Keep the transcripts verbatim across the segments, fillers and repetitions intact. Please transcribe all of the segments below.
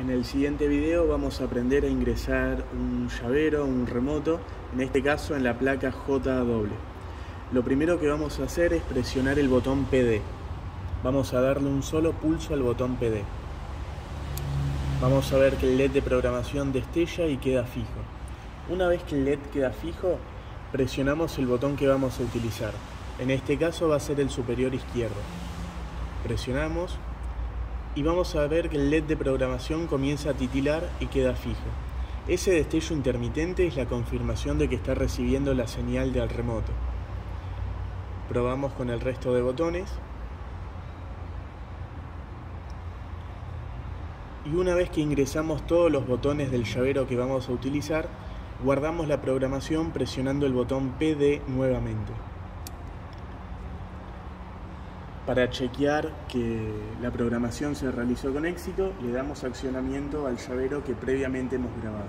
En el siguiente video vamos a aprender a ingresar un llavero, un remoto, en este caso en la placa J W. Lo primero que vamos a hacer es presionar el botón P D. Vamos a darle un solo pulso al botón P D. Vamos a ver que el L E D de programación destella y queda fijo. Una vez que el L E D queda fijo, presionamos el botón que vamos a utilizar. En este caso va a ser el superior izquierdo. Presionamos y vamos a ver que el L E D de programación comienza a titilar y queda fijo. Ese destello intermitente es la confirmación de que está recibiendo la señal del remoto. Probamos con el resto de botones. Y una vez que ingresamos todos los botones del llavero que vamos a utilizar, guardamos la programación presionando el botón P D nuevamente. Para chequear que la programación se realizó con éxito, le damos accionamiento al llavero que previamente hemos grabado.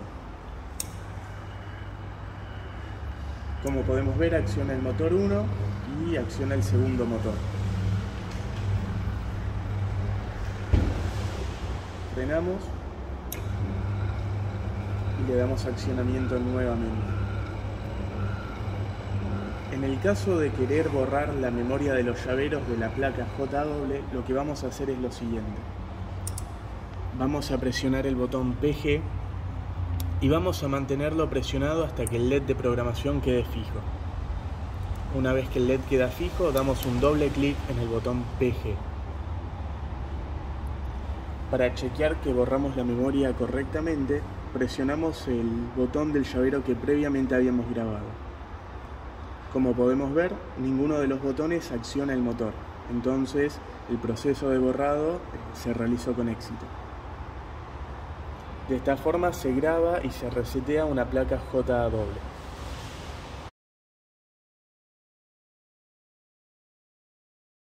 Como podemos ver, acciona el motor uno y acciona el segundo motor. Frenamos y le damos accionamiento nuevamente. En el caso de querer borrar la memoria de los llaveros de la placa J W, lo que vamos a hacer es lo siguiente. Vamos a presionar el botón P G y vamos a mantenerlo presionado hasta que el L E D de programación quede fijo. Una vez que el L E D queda fijo, damos un doble clic en el botón P G. Para chequear que borramos la memoria correctamente, presionamos el botón del llavero que previamente habíamos grabado. Como podemos ver, ninguno de los botones acciona el motor, entonces el proceso de borrado se realizó con éxito. De esta forma se graba y se resetea una placa J W.